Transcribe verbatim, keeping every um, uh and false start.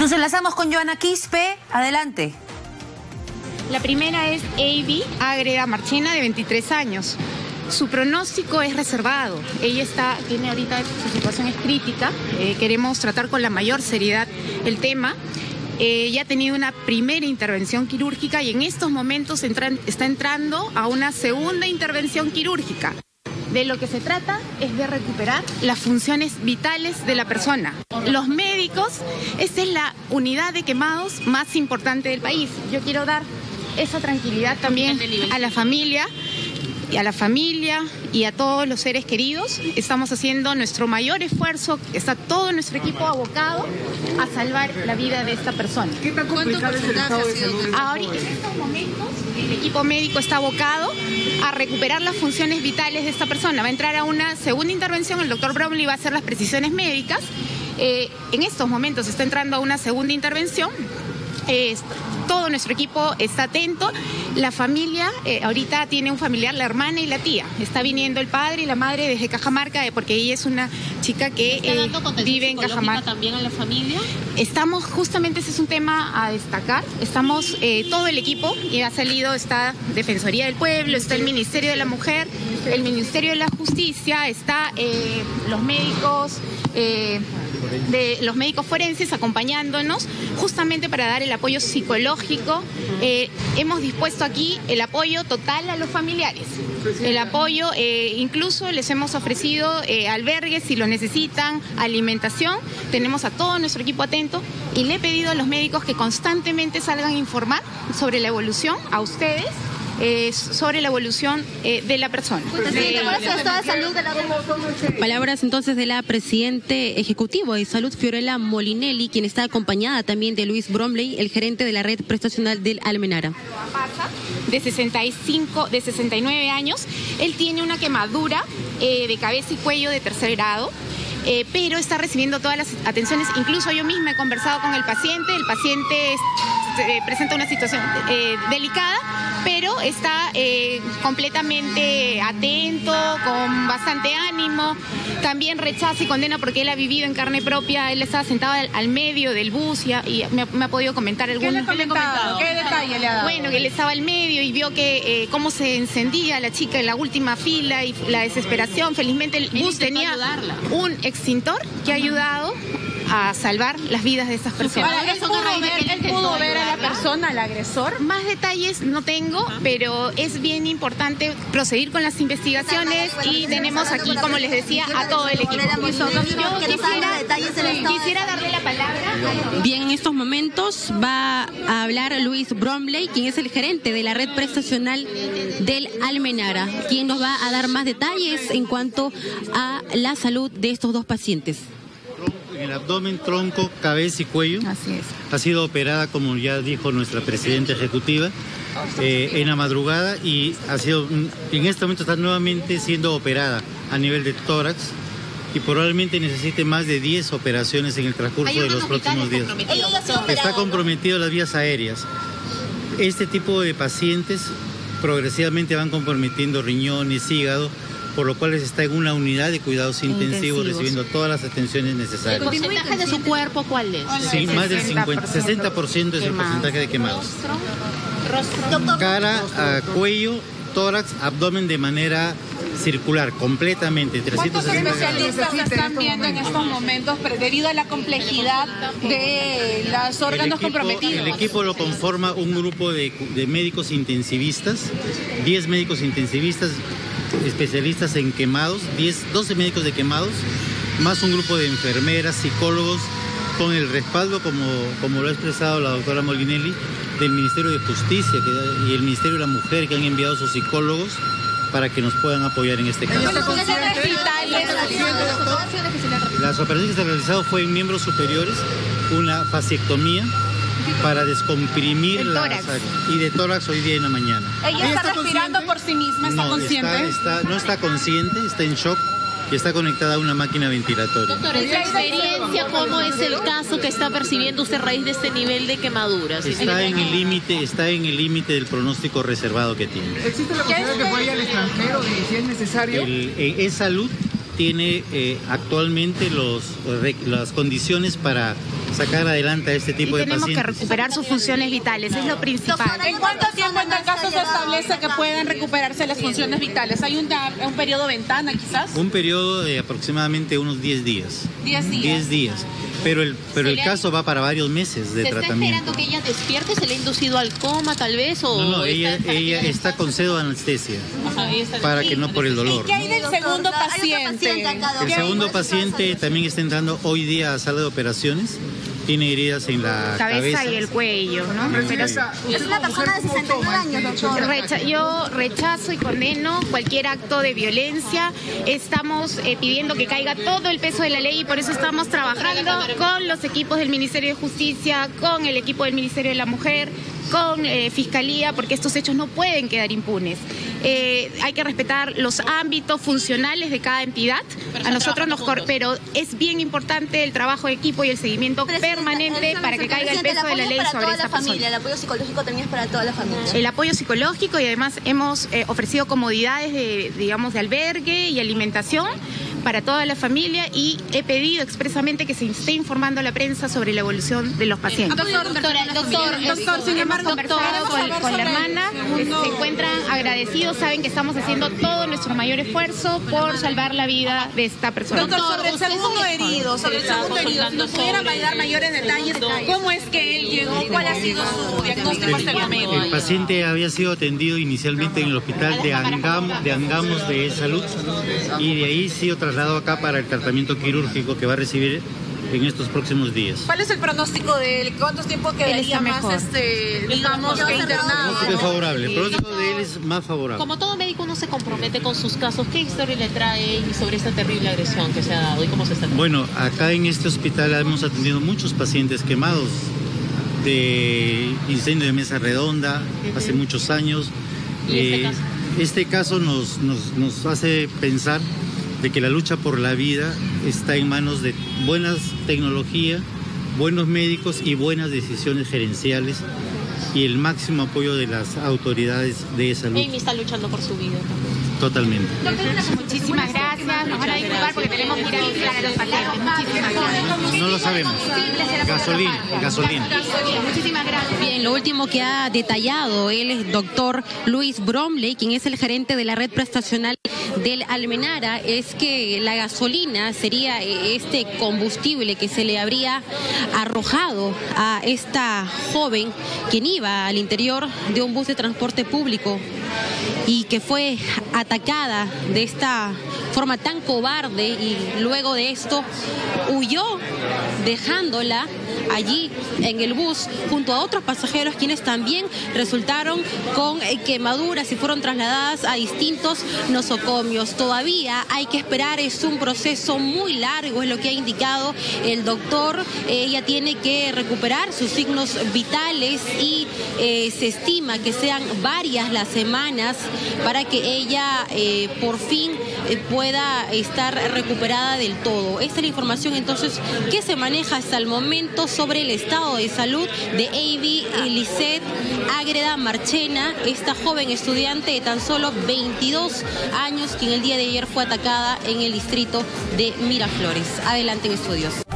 Nos enlazamos con Joana Quispe. Adelante. La primera es Avi Ágreda Marchena, de veintitrés años. Su pronóstico es reservado. Ella está, tiene ahorita, su situación es crítica. Eh, queremos tratar con la mayor seriedad el tema. Eh, ella ha tenido una primera intervención quirúrgica y en estos momentos entran, está entrando a una segunda intervención quirúrgica. De lo que se trata es de recuperar las funciones vitales de la persona. Los médicos, esta es la unidad de quemados más importante del país. Yo quiero dar esa tranquilidad también a la familia, y a la familia y a todos los seres queridos. Estamos haciendo nuestro mayor esfuerzo, está todo nuestro equipo abocado a salvar la vida de esta persona. ¿Qué tan complicado es el estado de salud? Ahorita, en estos momentos, el equipo médico está abocado a recuperar las funciones vitales de esta persona. Va a entrar a una segunda intervención, el doctor Bromley va a hacer las precisiones médicas. Eh, en estos momentos está entrando a una segunda intervención. Eh, todo nuestro equipo está atento. La familia, eh, ahorita tiene un familiar, la hermana y la tía. Está viniendo el padre y la madre desde Cajamarca, eh, porque ella es una chica que eh, vive en Cajamarca. ¿También a la familia? Estamos, justamente ese es un tema a destacar. Estamos, eh, todo el equipo, y ha salido, está Defensoría del Pueblo, está el Ministerio de la Mujer, el Ministerio de la Justicia, está eh, los médicos... Eh, de los médicos forenses acompañándonos justamente para dar el apoyo psicológico. Eh, hemos dispuesto aquí el apoyo total a los familiares. El apoyo, eh, incluso les hemos ofrecido eh, albergues si lo necesitan, alimentación. Tenemos a todo nuestro equipo atento y le he pedido a los médicos que constantemente salgan a informar sobre la evolución a ustedes. Eh, sobre la evolución eh, de la persona. Palabras entonces de la presidente ejecutivo de Salud, Fiorella Molinelli, quien está acompañada también de Luis Bromley, el gerente de la red prestacional del Almenara. De sesenta y cinco, de sesenta y nueve años, él tiene una quemadura eh, de cabeza y cuello de tercer grado. Eh, pero está recibiendo todas las atenciones. Incluso yo misma he conversado con el paciente. El paciente eh, presenta una situación eh, delicada, pero está eh, completamente atento, con bastante ánimo. También rechaza y condena porque él ha vivido en carne propia. Él estaba sentado al, al medio del bus y, y me, me ha podido comentar algunos. ¿Qué le ha comentado? ¿Qué detalle le ha dado? Bueno, que él estaba al medio y vio que eh, cómo se encendía la chica en la última fila y la desesperación. Felizmente el bus tenía un extintor que ha ayudado a salvar las vidas de estas personas. Ahora, ¿él pudo ver, él pudo ver a la persona, al agresor? Más detalles no tengo, pero es bien importante proseguir con las investigaciones y tenemos aquí, como les decía, a todo el equipo. Yo quisiera, quisiera darle la palabra. Bien, en estos momentos va a hablar Luis Bromley, quien es el gerente de la red prestacional del Almenara, quien nos va a dar más detalles en cuanto a la salud de estos dos pacientes. En el abdomen, tronco, cabeza y cuello. Así es. Ha sido operada, como ya dijo nuestra presidenta ejecutiva, eh, en la madrugada, y ha sido, en este momento está nuevamente siendo operada a nivel de tórax y probablemente necesite más de diez operaciones en el transcurso de los próximos días. Está comprometido las vías aéreas. Este tipo de pacientes progresivamente van comprometiendo riñones, hígado, por lo cual está en una unidad de cuidados intensivos, intensivos. recibiendo todas las atenciones necesarias. ¿El porcentaje de su cuerpo cuál es? Sí, más del cincuenta, sesenta por ciento es el porcentaje de quemados. ¿Rostro? Cara, a cuello, tórax, abdomen de manera circular, completamente. ¿Cuántos especialistas están viendo en estos momentos debido a la complejidad de los órganos el equipo, comprometidos? El equipo lo conforma un grupo de, de médicos intensivistas, diez médicos intensivistas, especialistas en quemados, diez, doce médicos de quemados, más un grupo de enfermeras, psicólogos, con el respaldo, como, como lo ha expresado la doctora Molinelli, del Ministerio de Justicia que, y el Ministerio de la Mujer, que han enviado sus psicólogos para que nos puedan apoyar en este caso. Las operaciones que se han realizado fue en miembros superiores, una fasciectomía para descomprimir la y de tórax hoy día en la mañana. ¿Ella está respirando por sí misma? ¿Está no, consciente? Está, está, no está consciente, está en shock y está conectada a una máquina ventilatoria. Doctor, en su experiencia, ¿cómo es el caso que está percibiendo usted a raíz de este nivel de quemaduras? Está en el límite, está en el límite del pronóstico reservado que tiene. ¿Existe la posibilidad de que vaya al extranjero y si es necesario? El, eh, es salud tiene eh, actualmente los, las condiciones para sacar adelante a este tipo y de tenemos pacientes. que recuperar sus funciones vitales, es lo principal. ¿En cuánto tiempo en tal caso se establece que puedan recuperarse las funciones vitales? ¿Hay un, un periodo ventana quizás? Un periodo de aproximadamente unos diez días. diez días. diez días. Pero el, pero el caso va para varios meses de ¿Se tratamiento. está esperando que ella despierte? ¿Se le ha inducido al coma tal vez? O No, no, ella, está, ella está con pseudoanestesia Ajá, ella está para que no por el dolor. ¿Y qué hay del segundo paciente? El segundo paciente también está entrando hoy día a sala de operaciones. Tiene heridas en la cabeza, cabeza y el cuello, ¿no? Pero Es una persona de sesenta y nueve años, doctor. Recha- yo rechazo y condeno cualquier acto de violencia. Estamos eh, pidiendo que caiga todo el peso de la ley y por eso estamos trabajando con los equipos del Ministerio de Justicia, con el equipo del Ministerio de la Mujer, con eh, Fiscalía, porque estos hechos no pueden quedar impunes. Eh, hay que respetar los ámbitos funcionales de cada entidad. A nosotros nos cor- pero es bien importante el trabajo de equipo y el seguimiento permanente para que caiga el peso de la ley sobre esta persona. El apoyo psicológico también es para toda la familia. El apoyo psicológico y además hemos eh, ofrecido comodidades de, digamos, de albergue y alimentación para toda la familia y he pedido expresamente que se esté informando a la prensa sobre la evolución de los pacientes. Doctor, doctora, doctor, doctor, sin embargo, Conversado con, con la hermana, se encuentran agradecidos, saben que estamos haciendo todo nuestro mayor esfuerzo por salvar la vida de esta persona. Doctor, sobre el segundo herido, sobre el segundo herido, si nos pudiera dar mayores detalles, ¿cómo es que él llegó? ¿Cuál ha sido su diagnóstico hasta el momento? El paciente había sido atendido inicialmente en el hospital de, Angam, de Angamos de Salud y de ahí ha sido trasladado acá para el tratamiento quirúrgico que va a recibir en estos próximos días. ¿Cuál es el pronóstico de él? ¿Cuánto tiempo quedaría más, este, digamos, que El internado? pronóstico es favorable, el pronóstico de él es más favorable. Como todo médico uno se compromete con sus casos, ¿qué historia le trae sobre esta terrible agresión que se ha dado y cómo se está tratando? Bueno, acá en este hospital hemos atendido muchos pacientes quemados de incendio de mesa redonda hace muchos años. ¿Y este Eh, caso? este caso nos, nos, nos hace pensar de que la lucha por la vida está en manos de buenas tecnología, buenos médicos y buenas decisiones gerenciales y el máximo apoyo de las autoridades de salud. Amy está luchando por su vida también. Totalmente. Muchísimas gracias, nos van a disculpar porque tenemos que ir a visitar a los pacientes. Muchísimas gracias. No lo sabemos. Gasolina, gasolina. Muchísimas gracias. Bien, lo último que ha detallado el doctor Luis Bromley, quien es el gerente de la red prestacional del Almenara, es que la gasolina sería este combustible que se le habría arrojado a esta joven quien iba al interior de un bus de transporte público y que fue atacada de esta forma tan cobarde y luego de esto huyó dejándola allí en el bus junto a otros pasajeros quienes también resultaron con quemaduras y fueron trasladadas a distintos nosocomios. Todavía hay que esperar, es un proceso muy largo, es lo que ha indicado el doctor. Ella tiene que recuperar sus signos vitales y eh, se estima que sean varias las semanas para que ella eh, por fin eh, pueda estar recuperada del todo. Esta es la información entonces que se maneja hasta el momento sobre el estado de salud de Amy Lisette Ágreda Marchena, esta joven estudiante de tan solo veintidós años, quien el día de ayer fue atacada en el distrito de Miraflores. Adelante en estudios.